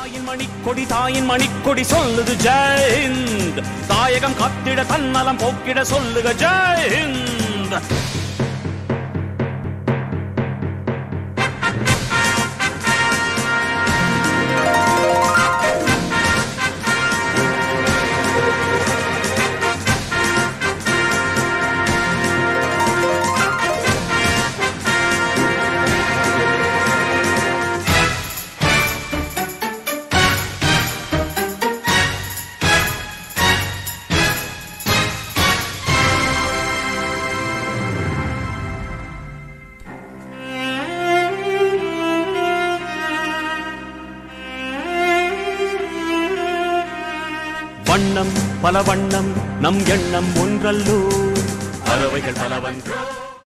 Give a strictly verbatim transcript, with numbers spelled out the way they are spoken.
தாயின் மணிக்கொடி தாயின் மணிக்கொடி சொல்லுது ஜெய் ஹிந்த். தாயகம் காத்திட தன்னலம் போக்கிட சொல்லுக ஜெய் ஹிந்த். வண்ணம் பல வண்ணம் நம் எண்ணம் ஒன்றல்லோ, பறவைகள் பலவன்றோ.